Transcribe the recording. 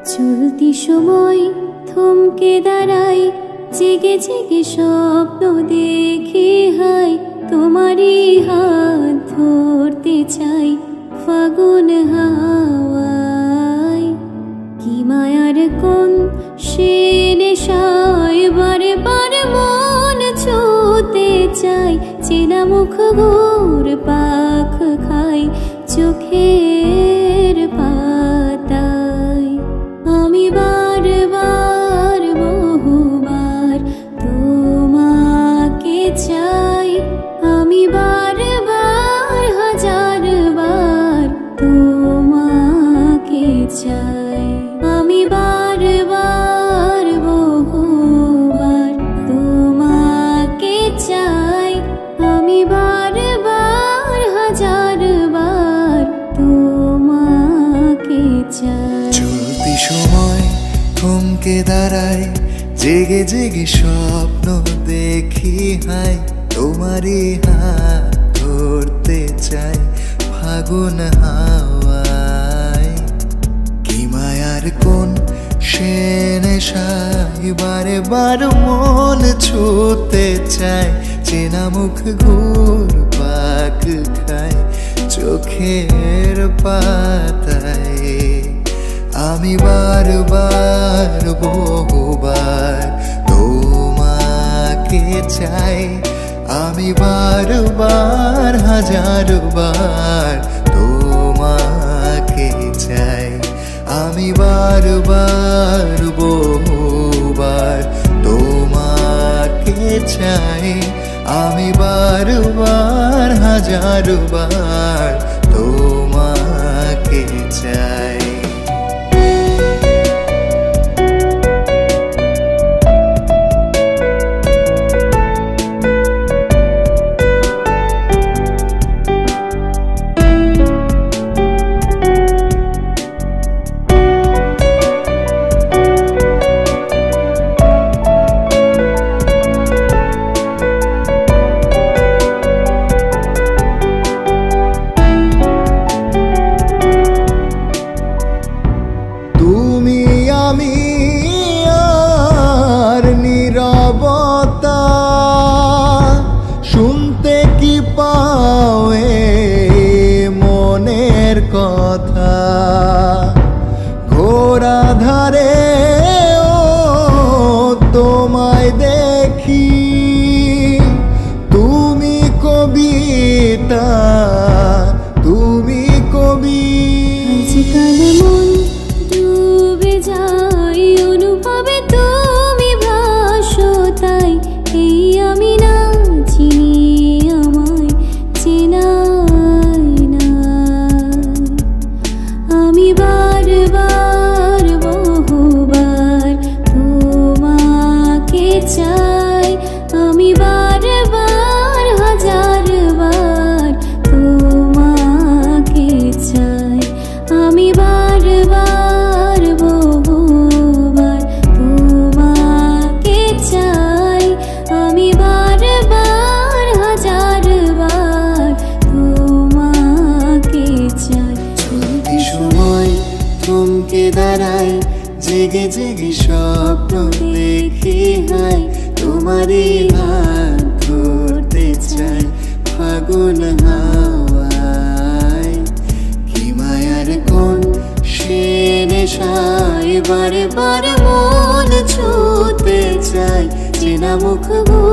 চলতি সময় থমকে দাঁড়াই, জেগে জেগে স্বপ্ন দেখি হাই, তোমারই হাত ধরতে চাই ফাগুন হাওয়ায়। কি মায়ার কোন সে নেশায় বারে বারে মন ছুঁতে চাই, চেনা মুখ ঘুর পাখ খাই চোখের পাতায়। আমি বারবার বহুবার তোমাকে চাই, আমি বারবার হাজারবার তোমাকে চাই। আমি বারবার বহুবার তোমাকে চাই, আমি বারবার হাজারবার তোমাকে চাই। চলতি সময় থমকে দাঁড়াই, জেগে জেগে স্বপ্ন দেখি হাই, তোমারই হাত ধরতে চাই ফাগুন হাওয়ায়। কি মায়ার কোন সে নেশায় বারে বার মন ছুঁতে চাই, চেনা মুখ ঘুর পাক খায় চোখের পাতায়। আমি বারবার বহুবার তোমাকে চাই, আমি বারবার হাজারবার তোমাকে চাই। আমি বারবার বহুবার তোমাকে চাই, আমি বারবার হাজারবার তোমাকে চাই। তুমি আমি আর নীরবতা, শুনতে কি পাও মনের কথা। ঘোড়া ধারে ও তোমায় দেখি, তুমি কবিতা, তুমি কবি। আজকাল মন ডুবে যাই অনুভবে, তুমি ভাসো তাই। এই আমি না চিনি আমায় চেনাই না। আমি বারবার বহুবার তোমাকে চাই, আমি বারবার হাজারবার তোমাকে চাই। আমি বারবার বহুবার তোমাকে চাই, আমি বারবার হাজারবার তোমাকে চাই। চলতি সময় থমকে দাঁড়াই, জেগে জেগে স্বপ্ন দেখি হাই, তোমারই হাত ধরতে চাই ফাগুন হাওয়ায়। কি মায়ার কোন সে নেশায় বারে বারে মন ছুঁতে চাই, চেনা মুখ